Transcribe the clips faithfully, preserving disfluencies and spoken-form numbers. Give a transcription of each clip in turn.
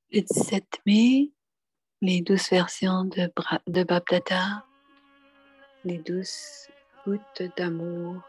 Le dix-sept mai, les douze versions de, Bra de Bap-Dada, les douze gouttes d'amour.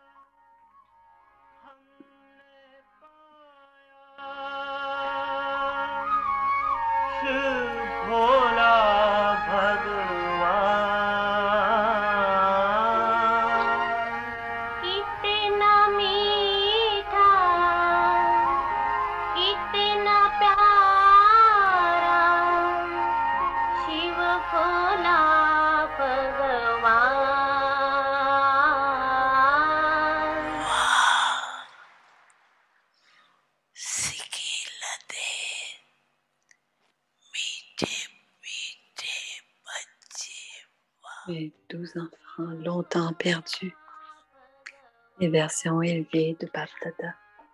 Les douze enfants longtemps perdus, les versions élevées de Bap-Dada.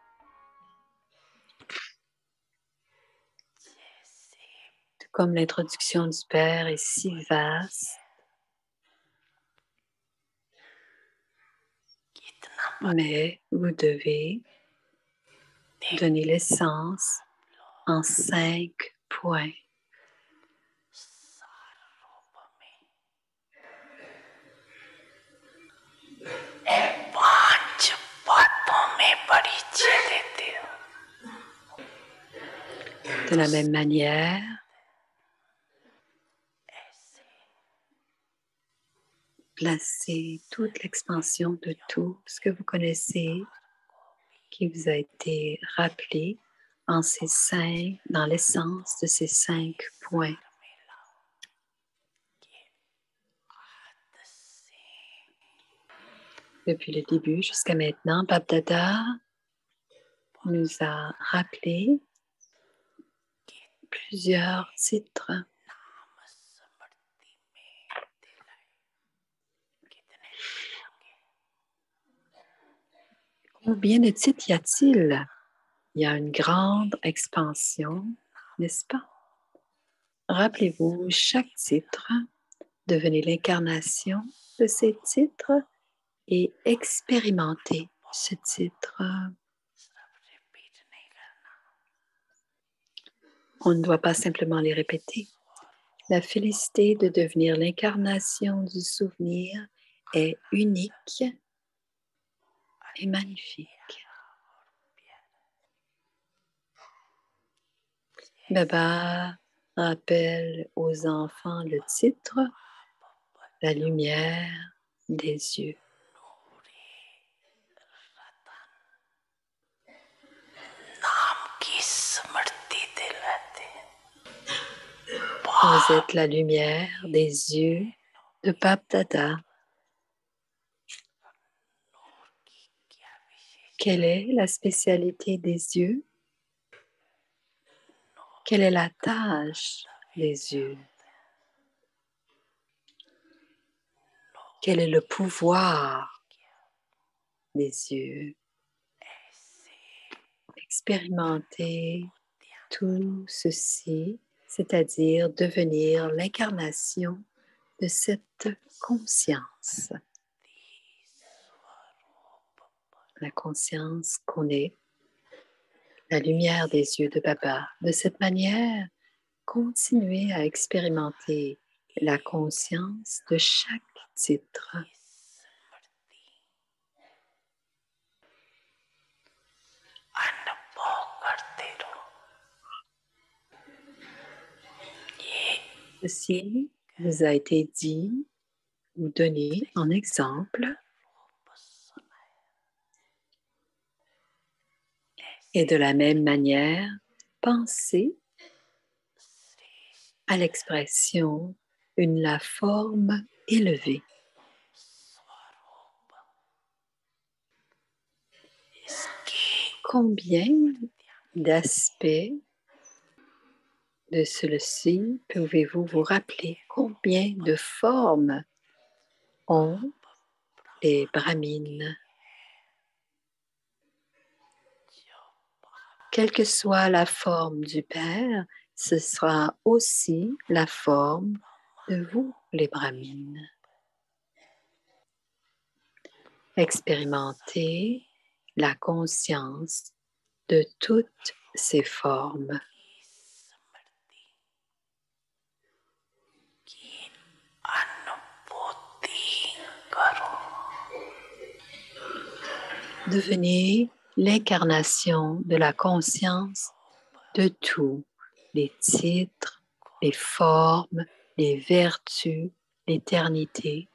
Tout comme l'introduction du Père est si vaste, mais vous devez donner l'essence en cinq points. De la même manière, placez toute l'expansion de tout ce que vous connaissez qui vous a été rappelé en ces cinq, dans l'essence de ces cinq points. Depuis le début jusqu'à maintenant, Bap-Dada nous a rappelé plusieurs titres. Combien de titres y a-t-il? Il y a une grande expansion, n'est-ce pas? Rappelez-vous, chaque titre, devenez l'incarnation de ces titres et expérimentez ce titre. On ne doit pas simplement les répéter. La félicité de devenir l'incarnation du souvenir est unique et magnifique. Baba rappelle aux enfants le titre, la lumière des yeux. Vous êtes la lumière des yeux de Bap-Dada. Quelle est la spécialité des yeux? Quelle est la tâche des yeux? Quel est le pouvoir des yeux? Expérimentez tout ceci, c'est-à-dire devenir l'incarnation de cette conscience. La conscience qu'on est, la lumière des yeux de Baba. De cette manière, continuez à expérimenter la conscience de chaque titre. Ceci vous a été dit ou donné en exemple. Et de la même manière, pensez à l'expression une la forme élevée. Combien d'aspects de ceci pouvez-vous vous rappeler? Combien de formes ont les brahmines? Quelle que soit la forme du Père, ce sera aussi la forme de vous, les brahmines. Expérimentez la conscience de toutes ces formes. Devenez l'incarnation de la conscience de tous les titres, les formes, les vertus, l'éternité.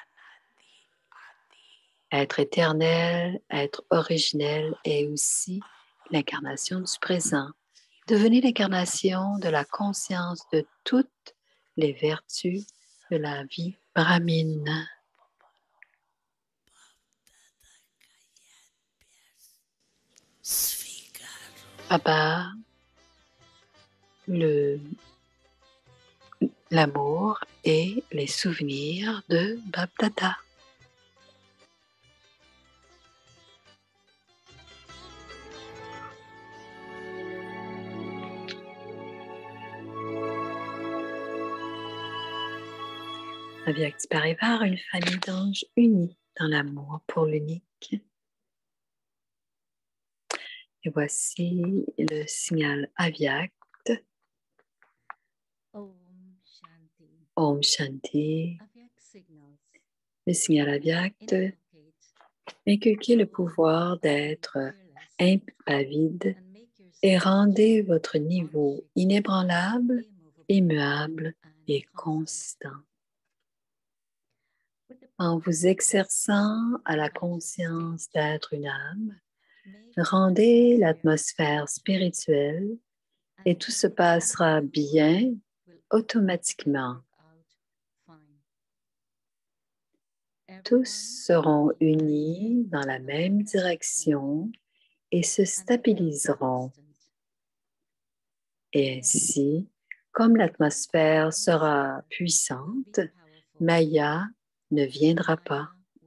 Être éternel, être originel est aussi l'incarnation du présent. Devenez l'incarnation de la conscience de toutes les vertus de la vie brahmine. Papa, le, l'amour et les souvenirs de Bab Dada. Avyakt Parivar, une famille d'anges unis dans l'amour pour l'unique. Et voici le signal Avyakt. Om Shanti. Om Shanti. Avyak signals Le signal Avyakt inculcate inculquez le pouvoir d'être impavide et rendez votre niveau inébranlable, immuable et constant. En vous exerçant à la conscience d'être une âme, rendez l'atmosphère spirituelle et tout se passera bien automatiquement. Tous seront unis dans la même direction et se stabiliseront. Et ainsi, comme l'atmosphère sera puissante, Maya ne viendra pas.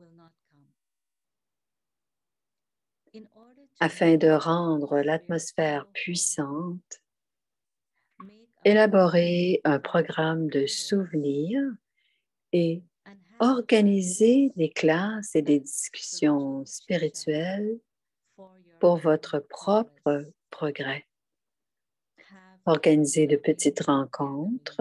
Afin de rendre l'atmosphère puissante, élaborez un programme de souvenirs et organisez des classes et des discussions spirituelles pour votre propre progrès. Organisez de petites rencontres.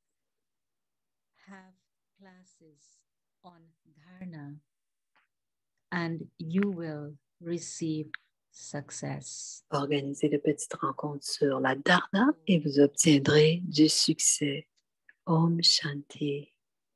And you will receive success. Organisez de petites rencontres sur la dharna et vous obtiendrez du succès. Om Shanti.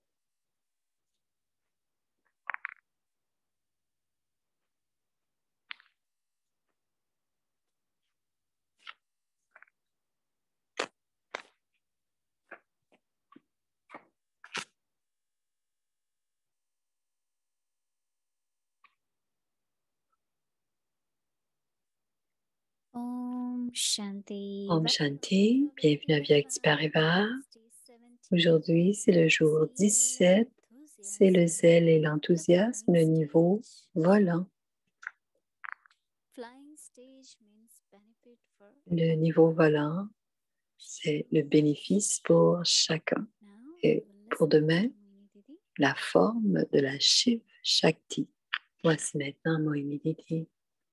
Om Shanti. Om Shanti, bienvenue à Vyakt Parivar. Aujourd'hui, c'est le jour dix-sept, c'est le zèle et l'enthousiasme, le niveau volant. Le niveau volant, c'est le bénéfice pour chacun. Et pour demain, la forme de la Shiv Shakti. Voici maintenant Mohini Didi.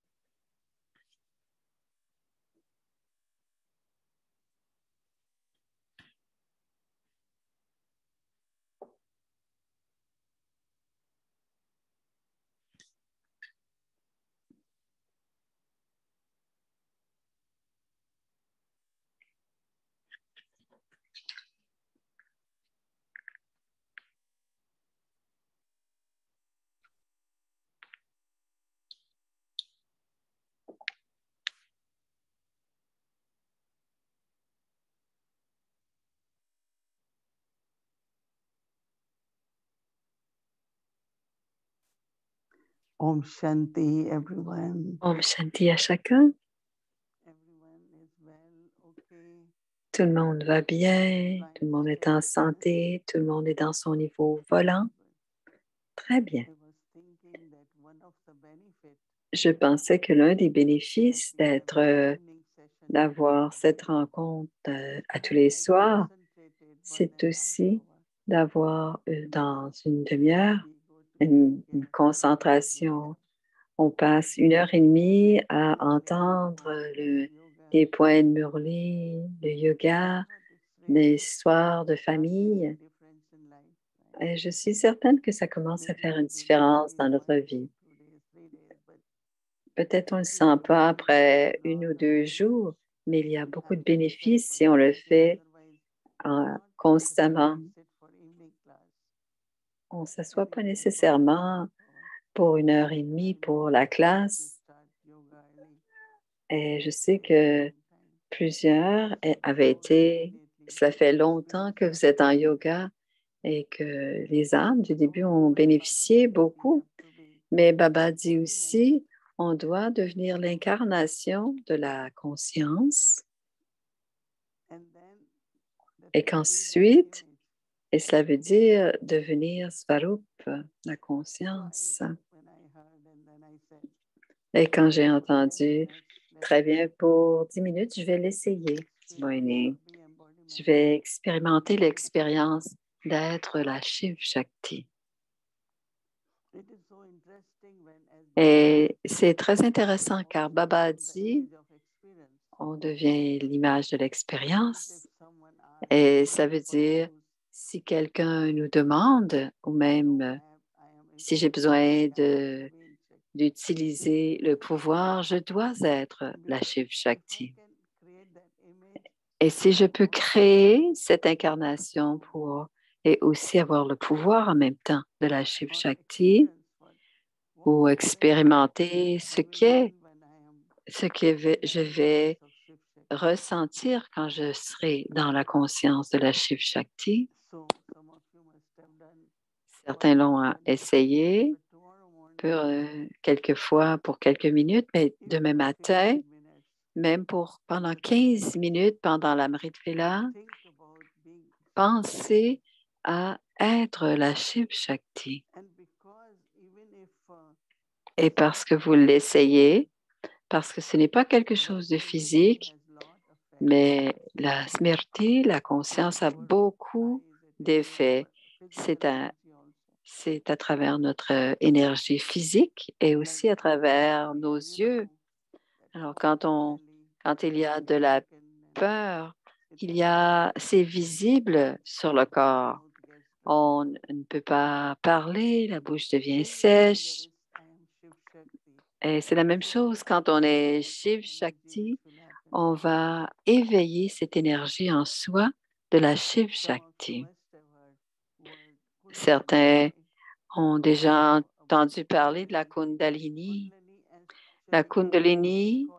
Om Shanti, everyone. Om Shanti à chacun. Everyone is well, okay. Tout le monde va bien, tout le monde est en santé, tout le monde est dans son niveau volant. Très bien. I was thinking that one of the benefits Je pensais que l'un des bénéfices that we have d'être, euh, evening session d'avoir cette rencontre euh, à tous les soirs, c'est aussi d'avoir euh, dans une demi-heure une, une concentration. On passe une heure et demie à entendre le, les poèmes murlés, le yoga, des histoires de famille. Et je suis certaine que ça commence à faire une différence dans notre vie. Peut-être on ne le sent pas après une ou deux jours, mais il y a beaucoup de bénéfices si on le fait euh, constamment. On ne s'assoit pas nécessairement pour une heure et demie pour la classe. Et je sais que plusieurs avaient été, cela fait longtemps que vous êtes en yoga et que les âmes du début ont bénéficié beaucoup. Mais Baba dit aussi, on doit devenir l'incarnation de la conscience et qu'ensuite, et cela veut dire devenir Svarup, la conscience. Et quand j'ai entendu, très bien, pour dix minutes, je vais l'essayer, Moini. Je vais expérimenter l'expérience d'être la Shiv Shakti. Et c'est très intéressant car Baba dit, on devient l'image de l'expérience. Et ça veut dire, si quelqu'un nous demande, ou même si j'ai besoin de, d'utiliser le pouvoir, je dois être la Shiv Shakti. Et si je peux créer cette incarnation pour et aussi avoir le pouvoir en même temps de la Shiv Shakti, ou expérimenter ce qu'est, ce que je vais ressentir quand je serai dans la conscience de la Shiv Shakti. Certains l'ont essayé pour, euh, quelquefois pour quelques minutes, mais demain matin, même pour pendant quinze minutes pendant l'Amrit Vela, pensez à être la Shiv Shakti. Et parce que vous l'essayez, parce que ce n'est pas quelque chose de physique, mais la Smriti, la conscience, a beaucoup d'effets. C'est à, c'est à travers notre énergie physique et aussi à travers nos yeux. Alors, quand, on, quand il y a de la peur, il y a, c'est visible sur le corps. On ne peut pas parler, la bouche devient sèche. Et c'est la même chose quand on est Shiv Shakti, on va éveiller cette énergie en soi de la Shiv Shakti. Certains ont déjà entendu parler de la Kundalini. La Kundalini,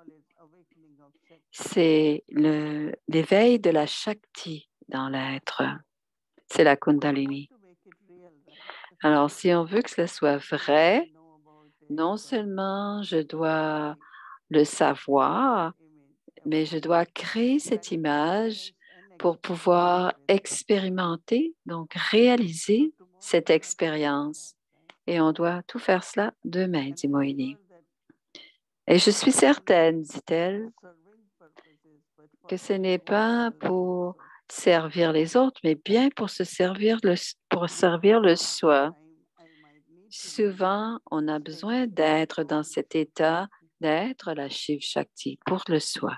c'est le, l'éveil de la Shakti dans l'être. C'est la Kundalini. Alors, si on veut que cela soit vrai, non seulement je dois le savoir, mais je dois créer cette image pour pouvoir expérimenter, donc réaliser cette expérience. Et on doit tout faire cela demain, dit Moïni. Et je suis certaine, dit-elle, que ce n'est pas pour servir les autres, mais bien pour se servir le, pour servir le soi. Souvent, on a besoin d'être dans cet état, d'être la Shiv Shakti pour le soi.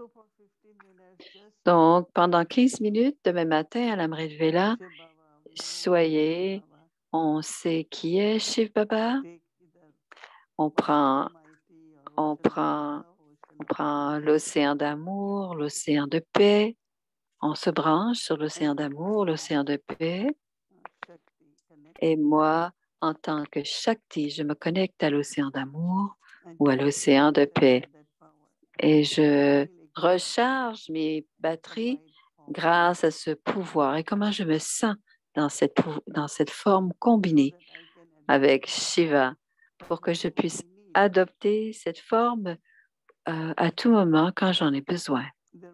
Donc, pendant quinze minutes, demain matin, à l'Amrit Vela, soyez, on sait qui est Shiv Baba, on prend, on prend, on prend l'océan d'amour, l'océan de paix, on se branche sur l'océan d'amour, l'océan de paix, et moi, en tant que Shakti, je me connecte à l'océan d'amour ou à l'océan de paix, et je recharge mes batteries grâce à ce pouvoir et comment je me sens dans cette, dans cette forme combinée avec Shiva pour que je puisse adopter cette forme euh, à tout moment quand j'en ai besoin.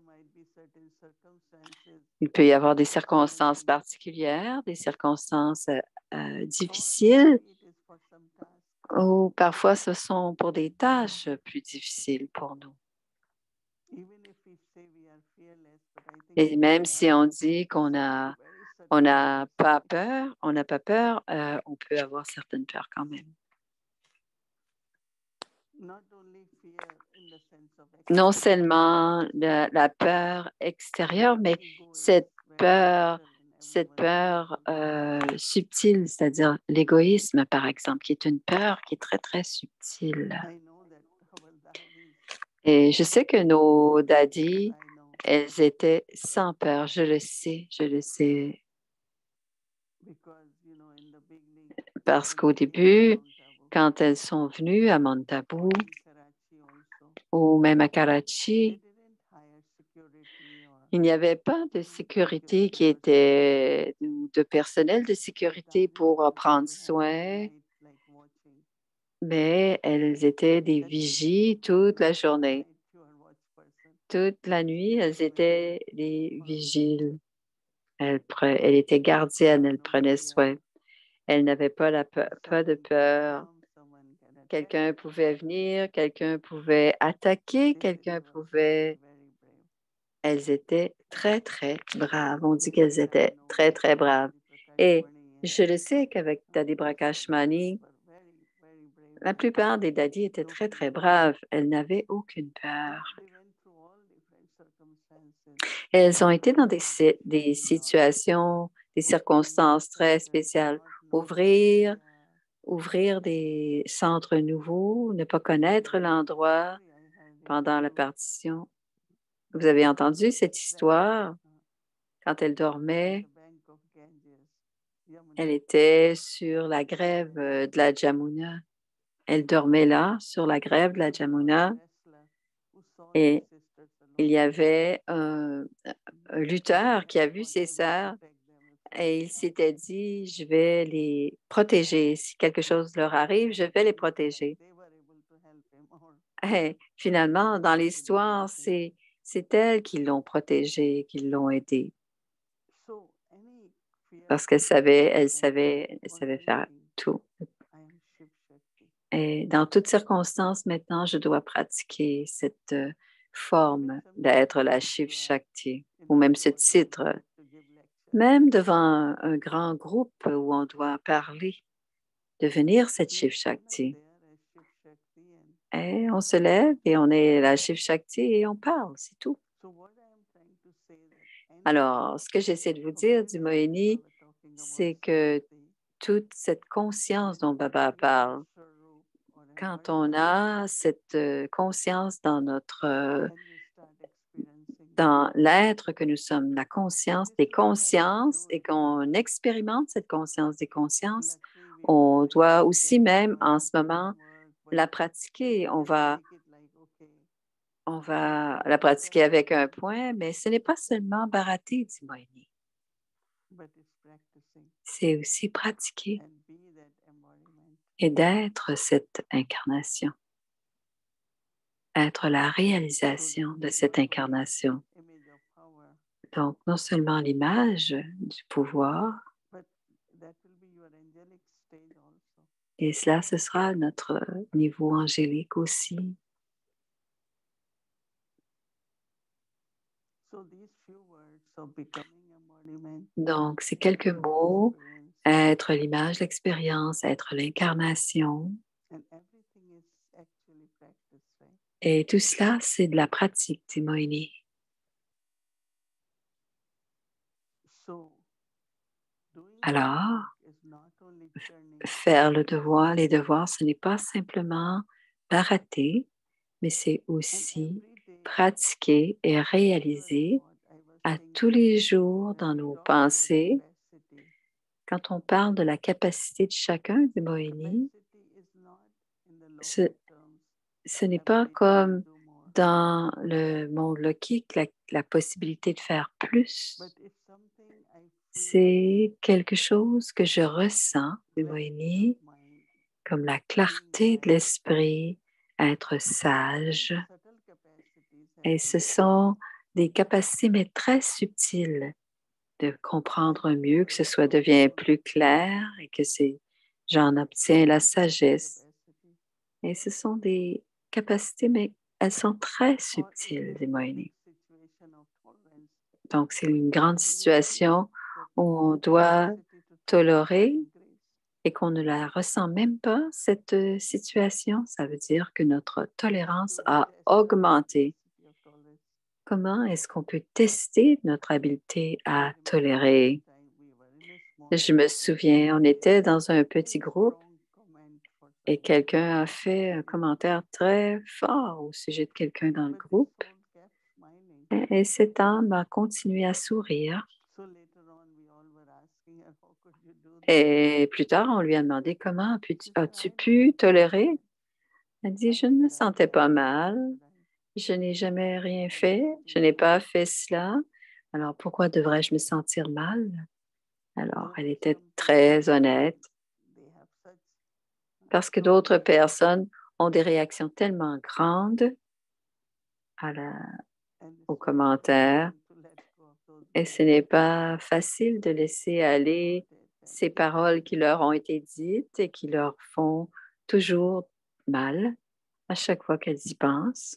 Il peut y avoir des circonstances particulières, des circonstances euh, difficiles ou parfois ce sont pour des tâches plus difficiles pour nous. Et même si on dit qu'on a, on n'a pas peur, on n'a pas peur, euh, on peut avoir certaines peurs quand même. Non seulement la, la peur extérieure, mais cette peur, cette peur euh, subtile, c'est-à-dire l'égoïsme, par exemple, qui est une peur qui est très, très subtile. Et je sais que nos daddies, elles étaient sans peur. Je le sais, je le sais. Parce qu'au début, quand elles sont venues à Mount Abu ou même à Karachi, il n'y avait pas de sécurité qui était, ou de personnel de sécurité pour prendre soin, mais elles étaient des vigies toute la journée. Toute la nuit, elles étaient des vigiles. Elles, pre- elles étaient gardiennes, elles prenaient soin. Elles n'avaient pas, la pe- pas de peur. Quelqu'un pouvait venir, quelqu'un pouvait attaquer, quelqu'un pouvait... Elles étaient très, très braves. On dit qu'elles étaient très, très braves. Et je le sais qu'avec Dadi Prakashmani, la plupart des daddies étaient très, très braves. Elles n'avaient aucune peur. Elles ont été dans des, si- des situations, des circonstances très spéciales. Ouvrir, ouvrir des centres nouveaux, ne pas connaître l'endroit pendant la partition. Vous avez entendu cette histoire? Quand elle dormait, elle était sur la grève euh, de la Jamuna. Elle dormait là, sur la grève de la Jamuna, et il y avait un, un lutteur qui a vu ses sœurs et il s'était dit, je vais les protéger. Si quelque chose leur arrive, je vais les protéger. Et finalement, dans l'histoire, c'est, c'est elles qui l'ont protégé, qui l'ont aidé. Parce qu'elle savait, elle savait, elle savait faire tout. Et dans toutes circonstances, maintenant, je dois pratiquer cette euh, forme d'être la Shiv Shakti, ou même ce titre, même devant un, un grand groupe où on doit parler, devenir cette Shiv Shakti. Et on se lève et on est la Shiv Shakti et on parle, c'est tout. Alors, ce que j'essaie de vous dire du Mohini, c'est que toute cette conscience dont Baba parle, quand on a cette euh, conscience dans notre, euh, dans l'être que nous sommes, la conscience des consciences, et qu'on expérimente cette conscience des consciences, on doit aussi même en ce moment la pratiquer. On va, on va la pratiquer avec un point, mais ce n'est pas seulement barater, dit Mohini. C'est aussi pratiquer et d'être cette incarnation, être la réalisation de cette incarnation. Donc, non seulement l'image du pouvoir, et cela, ce sera notre niveau angélique aussi. Donc, ces quelques mots, être l'image, l'expérience, être l'incarnation, et tout cela, c'est de la pratique, dit Mohini. Alors, faire le devoir, les devoirs, ce n'est pas simplement barater, mais c'est aussi pratiquer et réaliser à tous les jours dans nos pensées. Quand on parle de la capacité de chacun, dit Mohini, ce, ce n'est pas comme dans le monde lokique, la, la possibilité de faire plus. C'est quelque chose que je ressens, dit Mohini, comme la clarté de l'esprit, être sage. Et ce sont des capacités, mais très subtiles, de comprendre mieux, que ce soit devient plus clair et que c'est, j'en obtiens la sagesse. Et ce sont des capacités, mais elles sont très subtiles, dit Mohini. Donc, c'est une grande situation où on doit tolérer et qu'on ne la ressent même pas, cette situation. Ça veut dire que notre tolérance a augmenté. Comment est-ce qu'on peut tester notre habileté à tolérer? Je me souviens, on était dans un petit groupe Et quelqu'un a fait un commentaire très fort au sujet de quelqu'un dans le groupe. Et, et cette âme a continué à sourire. Et plus tard, on lui a demandé comment as-tu pu tolérer? Elle dit, je ne me sentais pas mal. Je n'ai jamais rien fait. Je n'ai pas fait cela. Alors, pourquoi devrais-je me sentir mal? Alors, elle était très honnête parce que d'autres personnes ont des réactions tellement grandes à la, aux commentaires et ce n'est pas facile de laisser aller ces paroles qui leur ont été dites et qui leur font toujours mal à chaque fois qu'elles y pensent.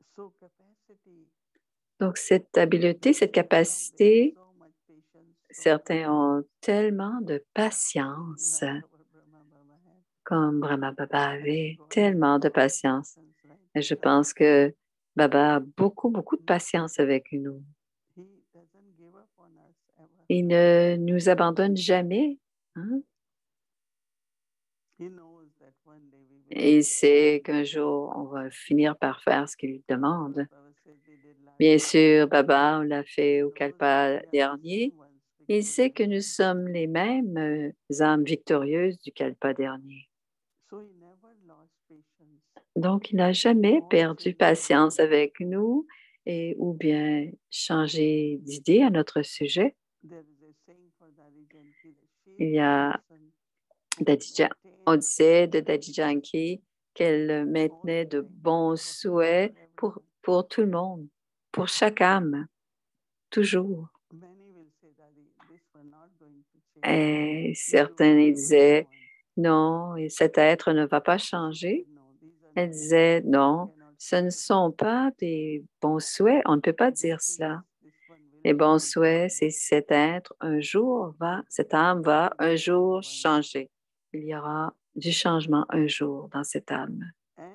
Donc, cette habileté, cette capacité, certains ont tellement de patience, comme Brahma Baba avait tellement de patience. Et je pense que Baba a beaucoup, beaucoup de patience avec nous. Il ne nous abandonne jamais. Hein? Et il sait qu'un jour, on va finir par faire ce qu'il lui demande. Bien sûr, Baba, on l'a fait au Kalpa dernier. Il sait que nous sommes les mêmes euh, âmes victorieuses du Kalpa dernier. Donc, il n'a jamais perdu patience avec nous et ou bien changé d'idée à notre sujet. Il y a Dadija, on disait de Daddy Janki qu'elle maintenait de bons souhaits pour, pour tout le monde, pour chaque âme, toujours. Et certains disaient, non, cet être ne va pas changer. Elle disait, non, ce ne sont pas des bons souhaits, on ne peut pas dire cela. Les bons souhaits, c'est cet être, un jour va, cette âme va un jour changer. Il y aura du changement un jour dans cette âme.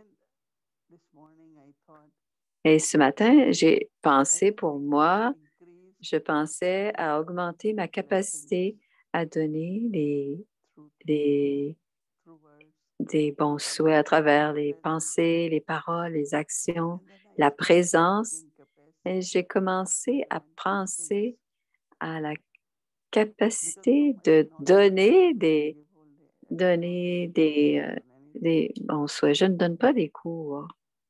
Et ce matin, j'ai pensé pour moi, je pensais à augmenter ma capacité à donner les, les, des bons souhaits à travers les pensées, les paroles, les actions, la présence. Et j'ai commencé à penser à la capacité de donner des, donner des, euh, des bons souhaits. Je ne donne pas des cours.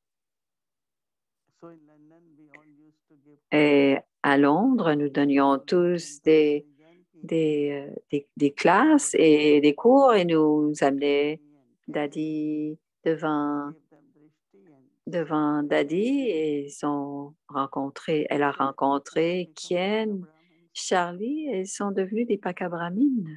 Et à Londres, nous donnions tous des, des, euh, des, des classes et des cours et nous amenaient Daddy devant, devant Daddy et ils ont rencontré, elle a rencontré Kien, Charlie et ils sont devenus des Pakabramines.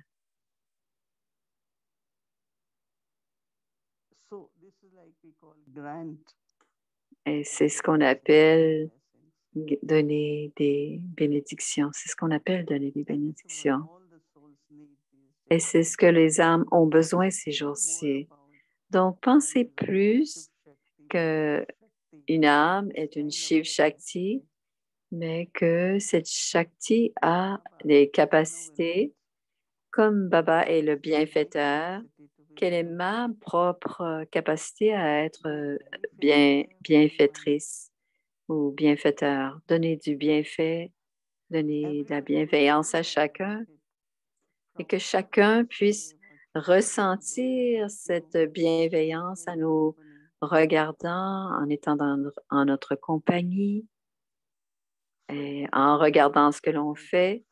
Et c'est ce qu'on appelle donner des bénédictions. C'est ce qu'on appelle donner des bénédictions. Et c'est ce que les âmes ont besoin ces jours-ci. Donc, pensez plus qu'une âme est une Shiv Shakti, mais que cette Shakti a les capacités, comme Baba est le bienfaiteur, quelle est ma propre capacité à être bien, bienfaitrice ou bienfaiteur, donner du bienfait, donner de la bienveillance à chacun et que chacun puisse ressentir cette bienveillance en nous regardant, en étant dans en notre compagnie et en regardant ce que l'on fait.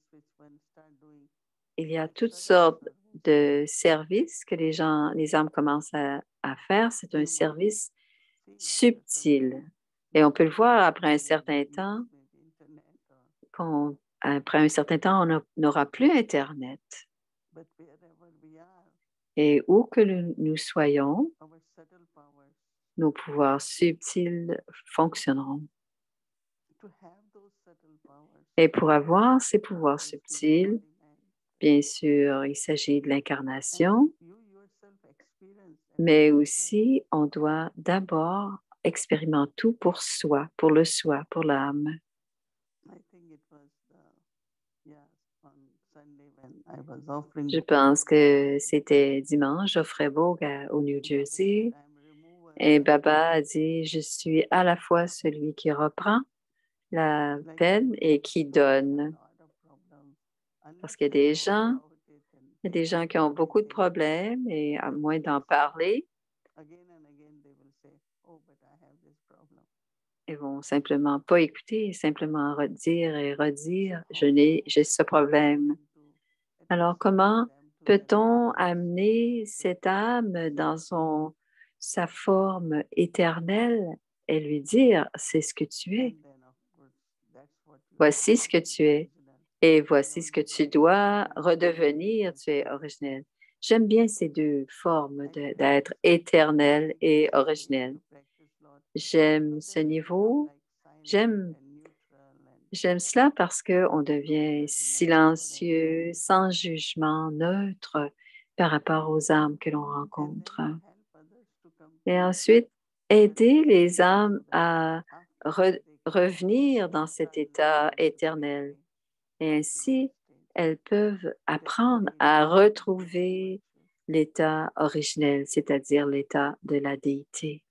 Il y a toutes sortes de services que les gens, les âmes commencent à, à faire. C'est un service subtil. Et on peut le voir après un certain temps, qu'on, après un certain temps, on n'aura plus Internet. Et où que nous, nous soyons, nos pouvoirs subtils fonctionneront. Et pour avoir ces pouvoirs subtils, bien sûr, il s'agit de l'incarnation, mais aussi on doit d'abord expérimenter tout pour soi, pour le soi, pour l'âme. Je pense que c'était dimanche, j'offrais Vogue à- au New Jersey et Baba a dit, je suis à la fois celui qui reprend la peine et qui donne. Parce qu'il y a des gens, il y a des gens qui ont beaucoup de problèmes et à moins d'en parler, ils vont simplement pas écouter, simplement redire et redire, je n'ai, j'ai ce problème. Alors, comment peut-on amener cette âme dans son, sa forme éternelle et lui dire, c'est ce que tu es, voici ce que tu es, et voici ce que tu dois redevenir, tu es originel. J'aime bien ces deux formes de- d'être éternel et originel. J'aime ce niveau, j'aime J'aime cela parce qu'on devient silencieux, sans jugement, neutre par rapport aux âmes que l'on rencontre. Et ensuite, aider les âmes à re- revenir dans cet état éternel. Et ainsi, elles peuvent apprendre à retrouver l'état originel, c'est-à-dire l'état de la déité.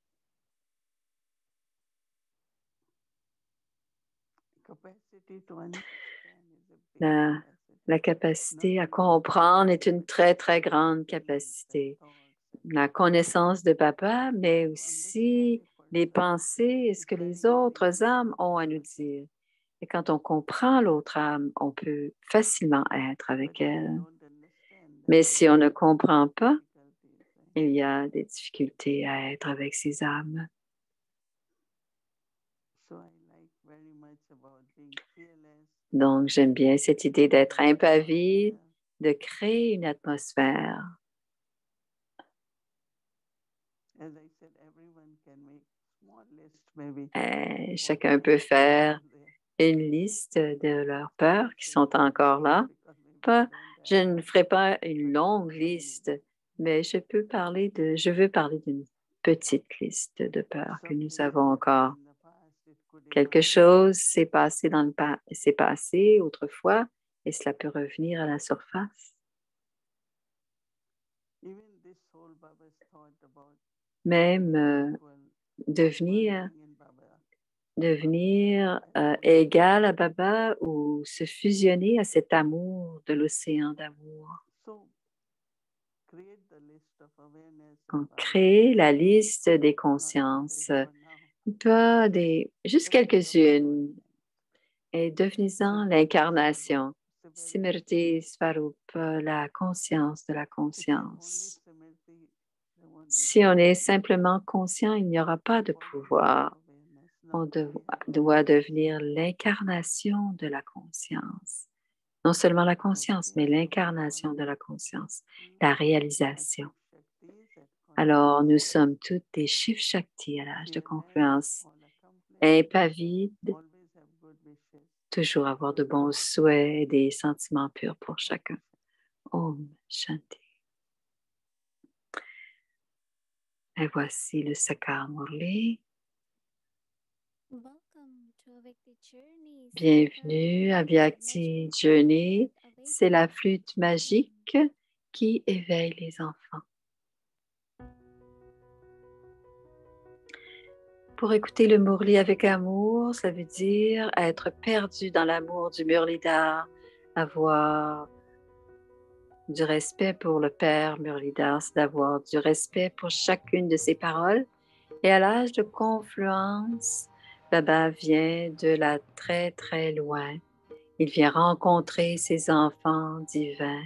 La, la capacité à comprendre est une très, très grande capacité. La connaissance de Papa, mais aussi les pensées et ce que les autres âmes ont à nous dire. Et quand on comprend l'autre âme, on peut facilement être avec elle. Mais si on ne comprend pas, il y a des difficultés à être avec ces âmes. Donc, j'aime bien cette idée d'être impavide, de créer une atmosphère. Euh, chacun peut faire une liste de leurs peurs qui sont encore là. Pas, je ne ferai pas une longue liste, mais je peux parler de, je veux parler d'une petite liste de peurs que nous avons encore. Quelque chose s'est passé dans le pa- s'est passé autrefois et cela peut revenir à la surface. Même euh, devenir devenir euh, égal à Baba ou se fusionner à cet amour de l'océan d'amour. On crée la liste des consciences, pas des, juste quelques-unes, et devenez-en l'incarnation. Simriti Svarupa, la conscience de la conscience. Si on est simplement conscient, il n'y aura pas de pouvoir. On de- doit devenir l'incarnation de la conscience. Non seulement la conscience, mais l'incarnation de la conscience, la réalisation. Alors, nous sommes toutes des Shiv Shakti à l'âge de confluence, impavides, toujours avoir de bons souhaits et des sentiments purs pour chacun. Om Shanti. Et voici le Sakar Murli. Bienvenue à Vyakti Journey. C'est la flûte magique qui éveille les enfants. Pour écouter le Murli avec amour, ça veut dire être perdu dans l'amour du Murlidhar, avoir du respect pour le Père Murlidhar, c'est d'avoir du respect pour chacune de ses paroles. Et à l'âge de confluence, Baba vient de la très très loin. Il vient rencontrer ses enfants divins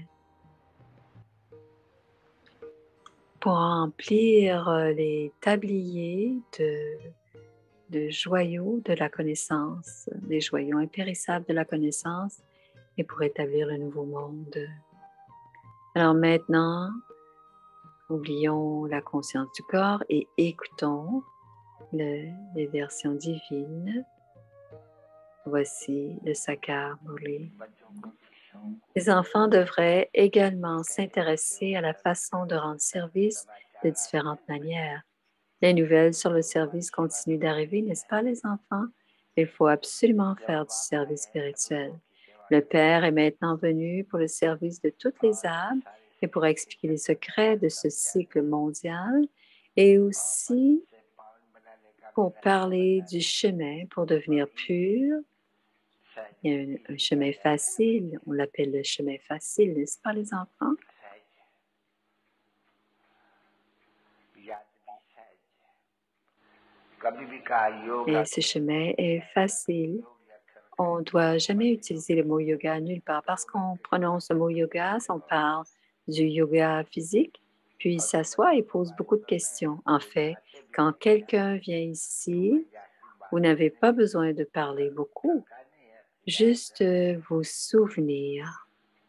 pour remplir les tabliers de, de joyaux de la connaissance, des joyaux impérissables de la connaissance et pour établir le nouveau monde. Alors maintenant, oublions la conscience du corps et écoutons le, les versions divines. Voici le Sakar Murli. Les enfants devraient également s'intéresser à la façon de rendre service de différentes manières. Les nouvelles sur le service continuent d'arriver, n'est-ce pas les enfants? Il faut absolument faire du service spirituel. Le Père est maintenant venu pour le service de toutes les âmes et pour expliquer les secrets de ce cycle mondial et aussi pour parler du chemin pour devenir pur. Il y a un, un chemin facile, on l'appelle le chemin facile, n'est-ce pas les enfants? Et ce chemin est facile. On ne doit jamais utiliser le mot yoga nulle part parce qu'on prononce le mot yoga, on parle du yoga physique, puis il s'assoit et pose beaucoup de questions. En fait, quand quelqu'un vient ici, vous n'avez pas besoin de parler beaucoup, juste euh, vous souvenir.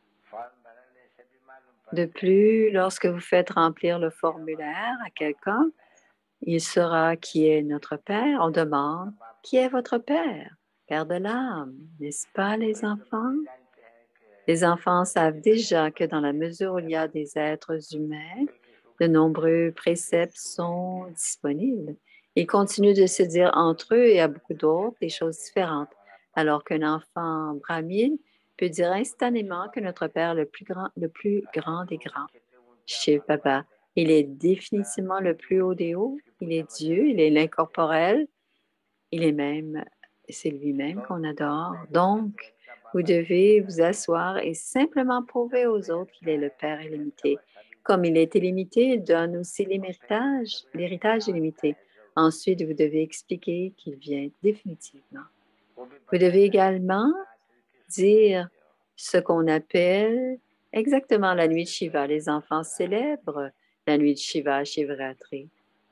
De plus, lorsque vous faites remplir le formulaire à quelqu'un, il saura qui est notre Père. On demande, qui est votre Père? Père de l'âme, n'est-ce pas les enfants? Les enfants savent déjà que dans la mesure où il y a des êtres humains, de nombreux préceptes sont disponibles. Ils continuent de se dire entre eux et à beaucoup d'autres des choses différentes, alors qu'un enfant brahmine peut dire instantanément que notre Père le plus grand, le plus grand des grands, Shiv Baba, il est définitivement le plus haut des hauts. Il est Dieu, il est l'incorporel, il est même, c'est lui-même qu'on adore. Donc, vous devez vous asseoir et simplement prouver aux autres qu'il est le Père illimité. Comme il est illimité, il donne aussi l'héritage, l'héritage illimité. Ensuite, vous devez expliquer qu'il vient définitivement. Vous devez également dire ce qu'on appelle exactement la nuit de Shiva. Les enfants célèbrent la nuit de Shiva, Shivratri.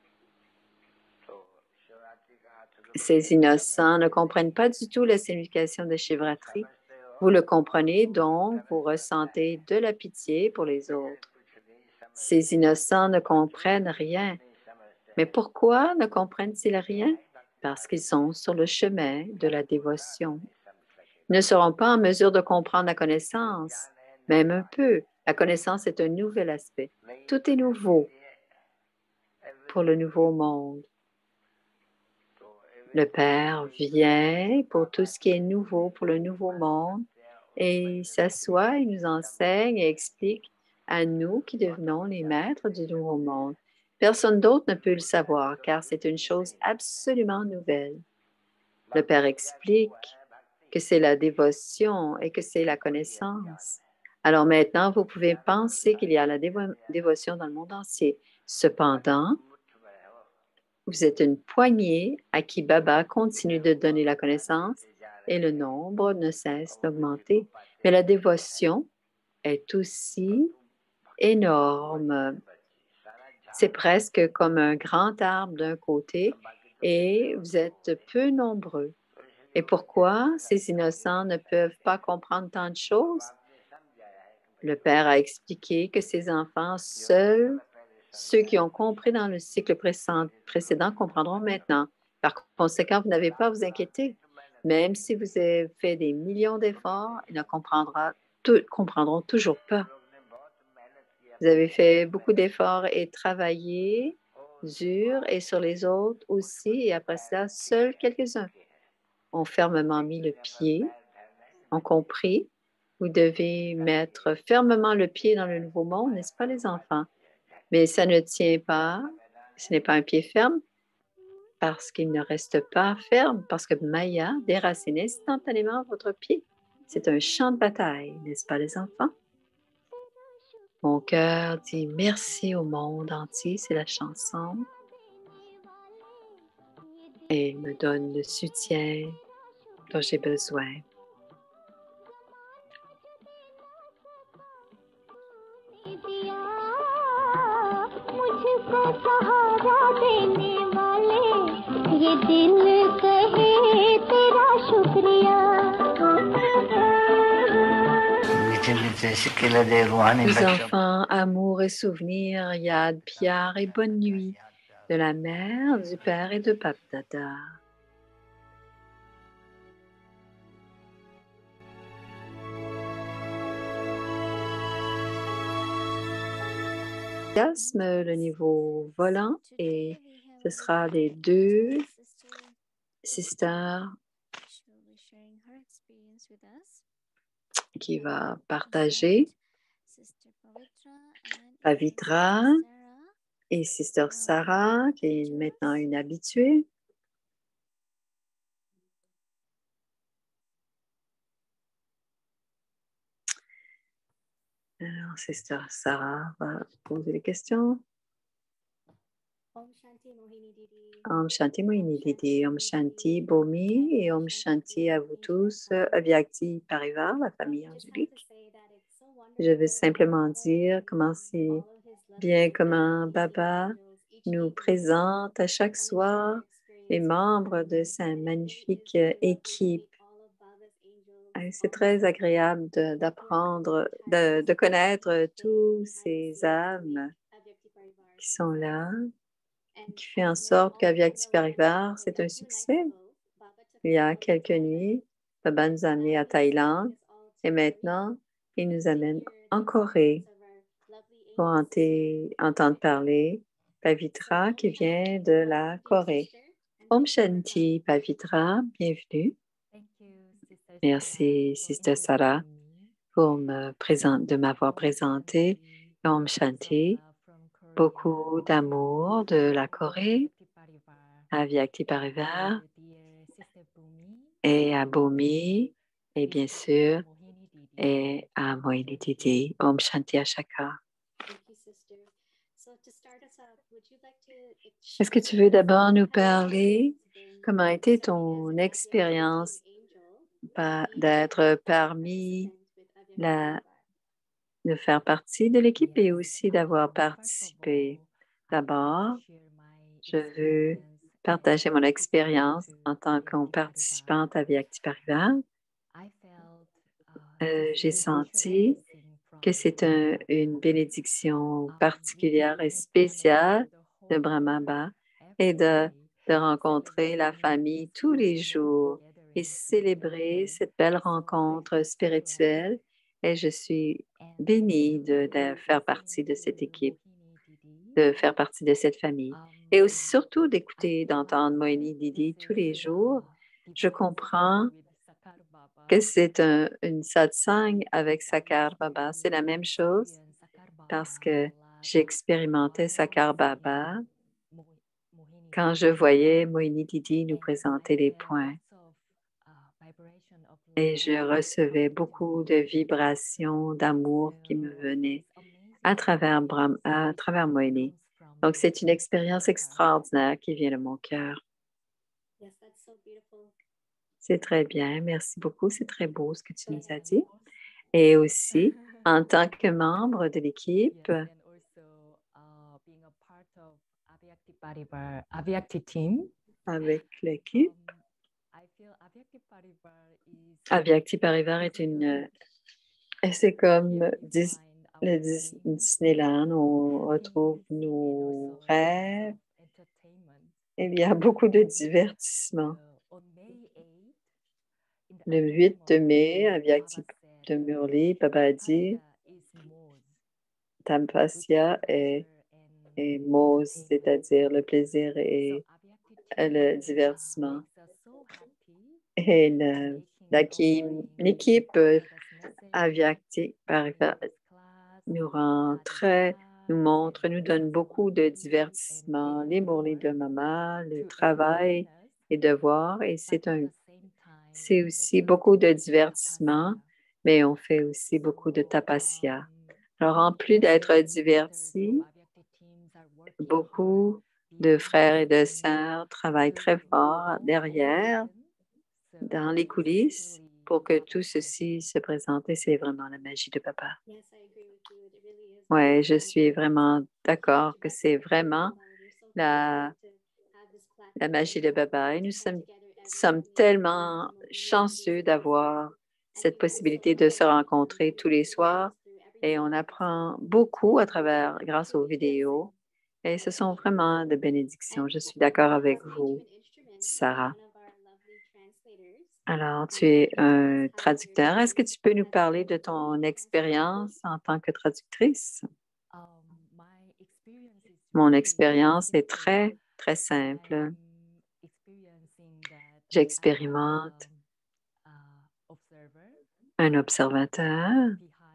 Ces innocents ne comprennent pas du tout la signification de Shivratri. Vous le comprenez, donc vous ressentez de la pitié pour les autres. Ces innocents ne comprennent rien. Mais pourquoi ne comprennent-ils rien? Parce qu'ils sont sur le chemin de la dévotion. Ils ne seront pas en mesure de comprendre la connaissance, même un peu. La connaissance est un nouvel aspect. Tout est nouveau pour le nouveau monde. Le Père vient pour tout ce qui est nouveau, pour le nouveau monde, et il s'assoit et nous enseigne et explique à nous qui devenons les maîtres du nouveau monde. Personne d'autre ne peut le savoir, car c'est une chose absolument nouvelle. Le Père explique que c'est la dévotion et que c'est la connaissance. Alors maintenant, vous pouvez penser qu'il y a la dévo dévotion dans le monde entier. Cependant, vous êtes une poignée à qui Baba continue de donner la connaissance et le nombre ne cesse d'augmenter. Mais la dévotion est aussi énorme. C'est presque comme un grand arbre d'un côté et vous êtes peu nombreux. Et pourquoi ces innocents ne peuvent pas comprendre tant de choses? Le Père a expliqué que ces enfants, seuls ceux qui ont compris dans le cycle précédent comprendront maintenant. Par conséquent, vous n'avez pas à vous inquiéter. Même si vous avez fait des millions d'efforts, ils ne comprendront, tout, comprendront toujours pas. Vous avez fait beaucoup d'efforts et travaillé dur et sur les autres aussi, et après cela, seuls quelques-uns ont fermement mis le pied, ont compris. Vous devez mettre fermement le pied dans le nouveau monde, n'est-ce pas les enfants? Mais ça ne tient pas, ce n'est pas un pied ferme parce qu'il ne reste pas ferme, parce que Maya déracine instantanément votre pied. C'est un champ de bataille, n'est-ce pas les enfants? Mon cœur dit merci au monde entier, c'est la chanson. Et il me donne le soutien dont j'ai besoin. Les enfants, amour et souvenirs, Yad, Pyar et bonne nuit de la mère, du père et de Bap Dada. Le niveau volant et ce sera les deux sisters. qui va partager. Pavitra et Sister Sarah, qui est maintenant une habituée. Alors, Sister Sarah va poser les questions. Om Shanti Mohini Didi, Om Shanti Bomi et Om Shanti à vous tous, Avyakti Parivar, la famille angélique. Je veux simplement dire comment c'est bien, comment Baba nous présente à chaque soir les membres de sa magnifique équipe. C'est très agréable d'apprendre, de, de, de connaître tous ces âmes qui sont là, qui fait en sorte qu'Avyakti Parivar, c'est un succès. Il y a quelques nuits, Baba nous a amenés à Thaïlande et maintenant, il nous amène en Corée pour entendre parler Pavitra qui vient de la Corée. Om Shanti Pavitra, bienvenue. Merci, Sister Sarah, pour me présenter, de m'avoir présenté. Om Shanti, beaucoup d'amour de la Corée, à Avyakti Parivar et à Bomi, et bien sûr, et à Mohini Didi. Om Shanti Ashaka. Est-ce que tu veux d'abord nous parler comment a été ton expérience d'être parmi la, de faire partie de l'équipe et aussi d'avoir participé? D'abord, je veux partager mon expérience en tant que participante à Avyakti Parivar. Euh, j'ai senti que c'est un, une bénédiction particulière et spéciale de Brahma et de, de rencontrer la famille tous les jours et célébrer cette belle rencontre spirituelle. Et je suis bénie de, de faire partie de cette équipe, de faire partie de cette famille. Et aussi, surtout d'écouter, d'entendre Mohini Didi tous les jours. Je comprends que c'est un, une satsang avec Sakar Baba. C'est la même chose parce que j'expérimentais Sakar Baba quand je voyais Mohini Didi nous présenter les points. Et je recevais beaucoup de vibrations d'amour qui me venaient à travers, Brahm, à travers Mohini. Donc, c'est une expérience extraordinaire qui vient de mon cœur. C'est très bien. Merci beaucoup. C'est très beau ce que tu nous as dit. Et aussi, en tant que membre de l'équipe, avec l'équipe, Avyakti Parivar est une... C'est comme Dis, le Dis, Disneyland, on retrouve nos rêves. Il y a beaucoup de divertissement. Le huit mai, Avyakti de Murli, Baba a dit, Tampasya est, est Mose, c'est-à-dire le plaisir et le divertissement. Et l'équipe Avyakti Parivar nous rend très, nous montre, nous donne beaucoup de divertissement, les mourlis de maman, le travail, les devoirs, et c'est un, c'est aussi beaucoup de divertissement, mais on fait aussi beaucoup de tapasya. Alors, en plus d'être divertis, beaucoup de frères et de sœurs travaillent très fort derrière, dans les coulisses, pour que tout ceci se présente. Et c'est vraiment la magie de Papa. Oui, je suis vraiment d'accord que c'est vraiment la, la magie de Baba. Et nous sommes, sommes tellement chanceux d'avoir cette possibilité de se rencontrer tous les soirs. Et on apprend beaucoup à travers, grâce aux vidéos. Et ce sont vraiment de bénédictions. Je suis d'accord avec vous, Sarah. Alors, tu es un traducteur. Est-ce que tu peux nous parler de ton expérience en tant que traductrice? Mon expérience est très, très simple. J'expérimente un observateur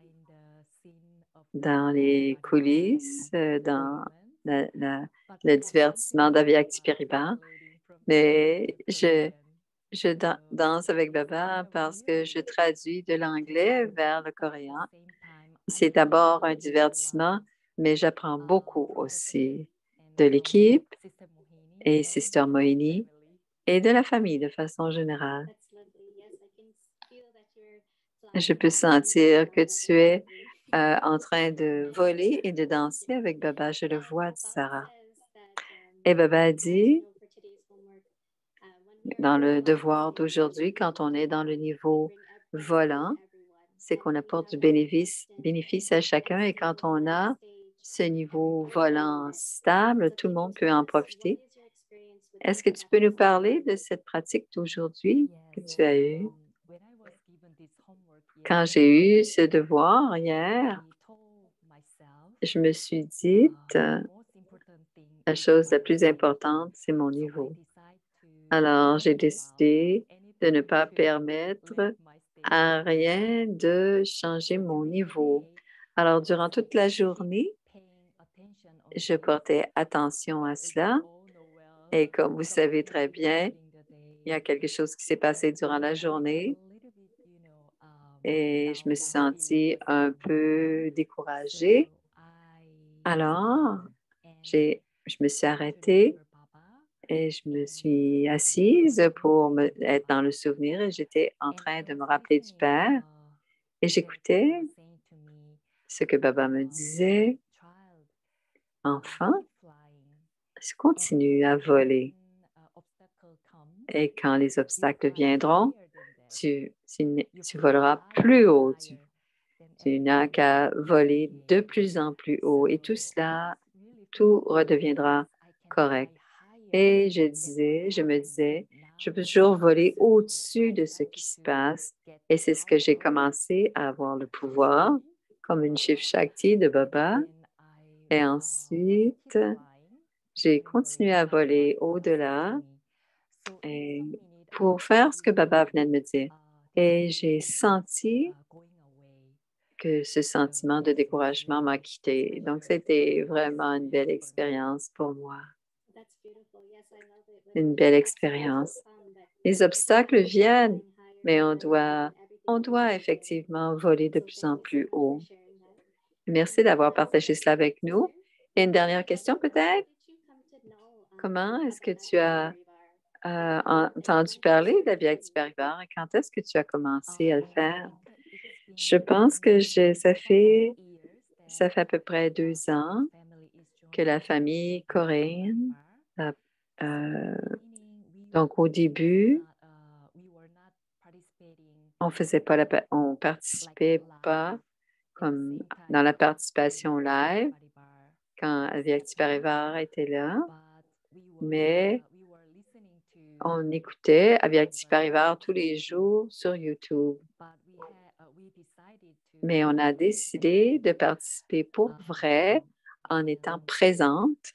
dans les coulisses, euh, dans la- la- le divertissement d'Avyakti Paribar. Mais je, je dan- danse avec Baba parce que je traduis de l'anglais vers le coréen. C'est d'abord un divertissement, mais j'apprends beaucoup aussi de l'équipe et Sister Mohini et de la famille de façon générale. Je peux sentir que tu es euh, en train de voler et de danser avec Baba. Je le vois, dit Sarah. Et Baba a dit, dans le devoir d'aujourd'hui, quand on est dans le niveau volant, c'est qu'on apporte du bénéfice, bénéfice à chacun. Et quand on a ce niveau volant stable, tout le monde peut en profiter. Est-ce que tu peux nous parler de cette pratique d'aujourd'hui que tu as eue? Quand j'ai eu ce devoir hier, je me suis dit, euh, la chose la plus importante, c'est mon niveau. Alors, j'ai décidé de ne pas permettre à rien de changer mon niveau. Alors, durant toute la journée, je portais attention à cela. Et comme vous savez très bien, il y a quelque chose qui s'est passé durant la journée et je me suis sentie un peu découragée. Alors, j'ai, je me suis arrêtée et je me suis assise pour me, être dans le souvenir et j'étais en train de me rappeler du Père et j'écoutais ce que Baba me disait. Enfant, continue à voler et quand les obstacles viendront, tu, tu, tu voleras plus haut. Tu, tu n'as qu'à voler de plus en plus haut et tout cela, tout redeviendra correct. Et je disais, je me disais, je peux toujours voler au-dessus de ce qui se passe. Et c'est ce que j'ai commencé à avoir le pouvoir, comme une Shiv Shakti de Baba. Et ensuite, j'ai continué à voler au-delà et pour faire ce que Baba venait de me dire. Et j'ai senti que ce sentiment de découragement m'a quitté. Donc, c'était vraiment une belle expérience pour moi. Une belle expérience. Les obstacles viennent, mais on doit, on doit effectivement voler de plus en plus haut. Merci d'avoir partagé cela avec nous. Et une dernière question peut-être? Comment est-ce que tu as euh, entendu parler d'Avyakti Paribar et quand est-ce que tu as commencé à le faire? Je pense que je, ça fait, ça fait à peu près deux ans que la famille coréenne, a, euh, donc au début, on faisait pas la, on participait pas comme dans la participation live quand Avyakti Paribar était là, mais on écoutait Avyakti Paribar tous les jours sur YouTube. Mais on a décidé de participer pour vrai en étant présente.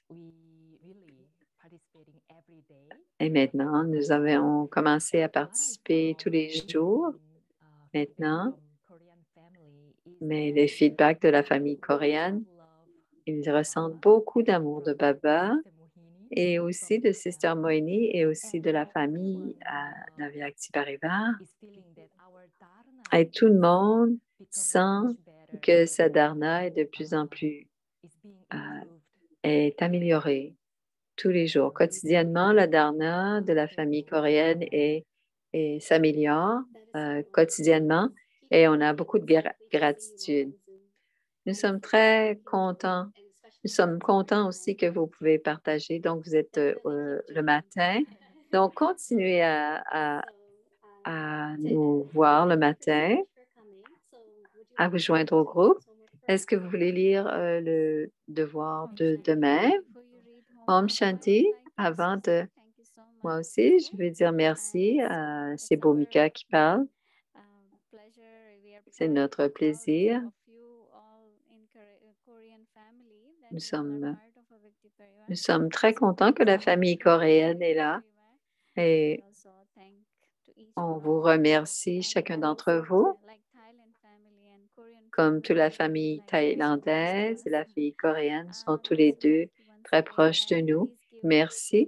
Et maintenant, nous avons commencé à participer tous les jours. Maintenant, mais les feedbacks de la famille coréenne, ils ressentent beaucoup d'amour de Baba et aussi de Sister Mohini et aussi de la famille à Avyakti Paribar. Et tout le monde sent que sa dharna est de plus en plus euh, est améliorée tous les jours. Quotidiennement, la dharna de la famille coréenne est, est, s'améliore euh, quotidiennement et on a beaucoup de gra gratitude. Nous sommes très contents. Nous sommes contents aussi que vous pouvez partager. Donc, vous êtes euh, le matin. Donc, continuez à, à, à nous voir le matin, à vous joindre au groupe. Est-ce que vous voulez lire euh, le devoir de demain? Om Shanti, avant de... Moi aussi, je veux dire merci à c'est Bhumika qui parle. C'est notre plaisir. Nous sommes, nous sommes très contents que la famille coréenne est là et on vous remercie chacun d'entre vous. comme toute la famille thaïlandaise et la famille coréenne sont tous les deux très proches de nous. Merci.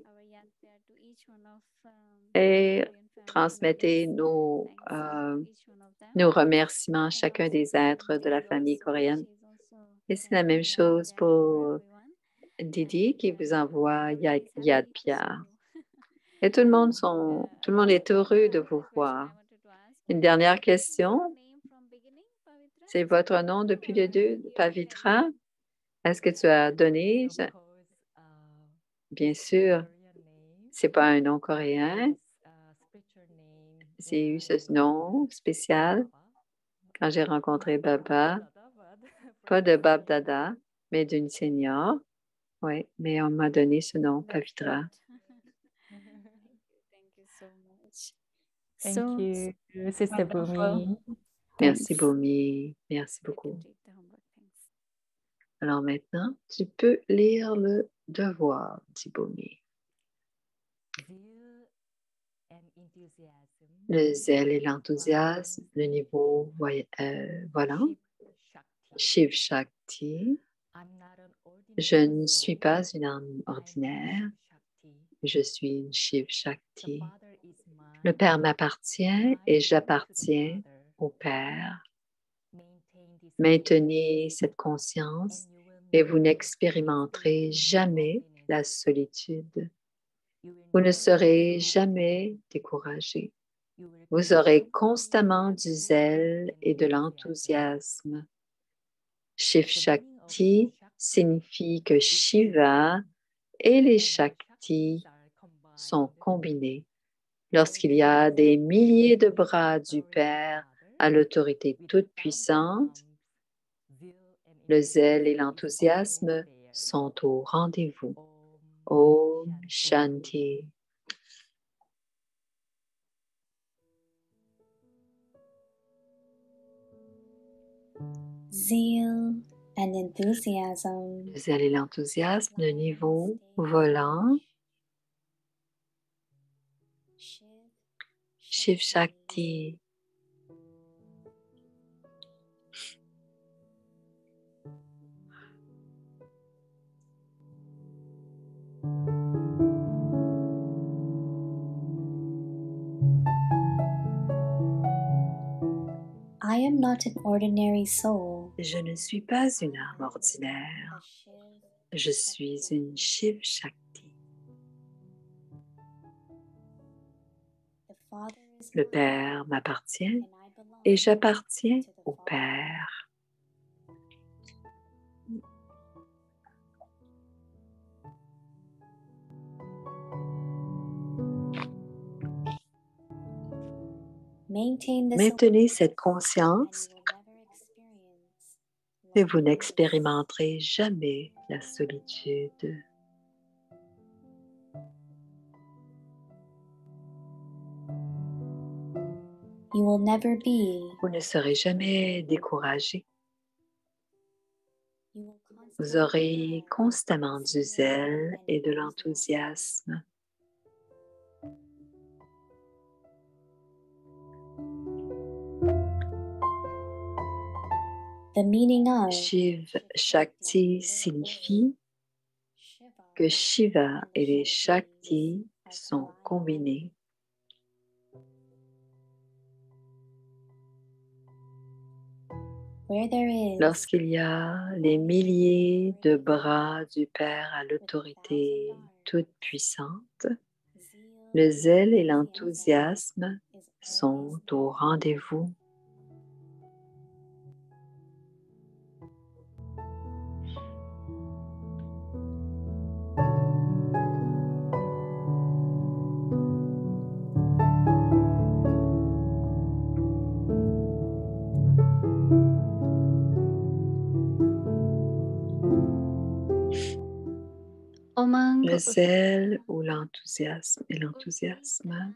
Et transmettez nos, euh, nos remerciements à chacun des êtres de la famille coréenne. Et c'est la même chose pour Didi qui vous envoie Yad, Yad Pia. Et tout le monde sont, tout le monde est heureux de vous voir. Une dernière question. C'est votre nom depuis le deux, Pavitra? Est-ce que tu as donné? Bien sûr, c'est pas un nom coréen. J'ai eu ce nom spécial quand j'ai rencontré Baba. Pas de Bab Dada, mais d'une senior. Oui, mais on m'a donné ce nom, Pavitra. Thank you, Sister Bhumi. Merci, Bhumi. Merci beaucoup. Alors maintenant, tu peux lire le devoir, dit Bhumi. Le zèle et l'enthousiasme, le niveau euh, volant, Shiv Shakti. Je ne suis pas une âme ordinaire, je suis une Shiv Shakti. Le Père m'appartient et j'appartiens au Père. Maintenez cette conscience et vous n'expérimenterez jamais la solitude. Vous ne serez jamais découragé. Vous aurez constamment du zèle et de l'enthousiasme. Shiv Shakti signifie que Shiva et les Shakti sont combinés. Lorsqu'il y a des milliers de bras du Père à l'autorité toute-puissante, le zèle et l'enthousiasme sont au rendez-vous. Om Shanti. Zeal and enthusiasm. Le zèle et l'enthousiasme, le niveau volant. Shiv Shakti. I am not an ordinary soul. Je ne suis pas une âme ordinaire. Je suis une Shiv Shakti. Le Père m'appartient et j'appartiens au Père. Maintenez cette conscience et vous n'expérimenterez jamais la solitude. You will never be. Vous ne serez jamais découragé. Vous aurez constamment du zèle et de l'enthousiasme. The meaning of Shiv Shakti signifie que Shiva et les Shakti sont combinés. where there is Lorsqu'il y a les milliers de bras du Père à l'autorité toute puissante, le zèle et l'enthousiasme sont au rendez-vous. Le zèle ou l'enthousiasme et l'enthousiasme.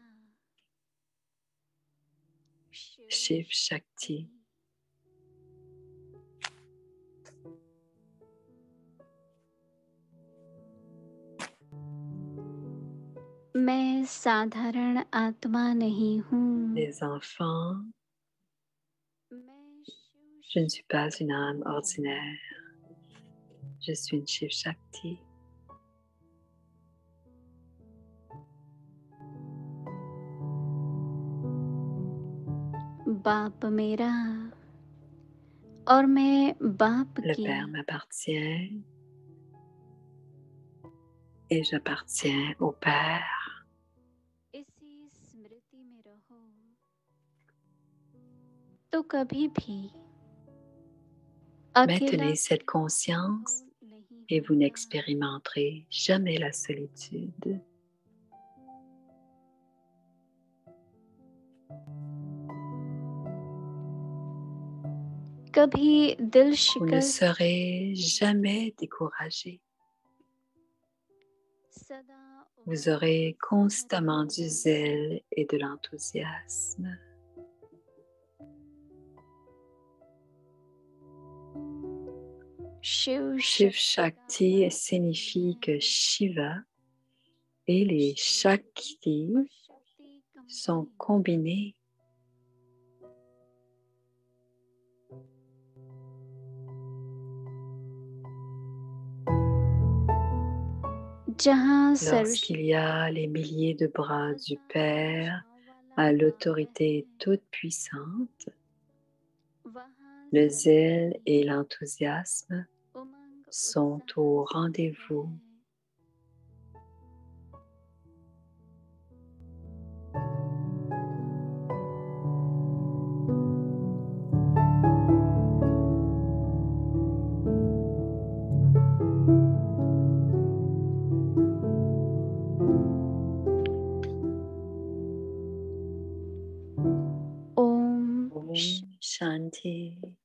Shiv Shakti. मैं साधारण आत्मा नहीं हूँ. Les enfants, Je ne suis pas une âme ordinaire. Je suis une Shiv Shakti. बाप मेरा और मैं बाप Le की Père m'appartient et j'appartiens au Père. इसी स्मृति में रहो तो कभी भी अकेला Maintenez cette conscience नहीं et vous होगा। n'expérimenterez jamais la solitude. कभी दिल Vous ne शिकस्त serez jamais découragé. सदा Vous aurez constamment du zèle et de l'enthousiasme. Shiv Shiv Shakti signifie que Shiva et les Shakti और शक्ति sont कंबाइन combinés. जहाँ Lorsqu'il y a les milliers de bras du Père à l'autorité toute puissante, le zèle et l'enthousiasme sont au rendez-vous. Om Om Shanti.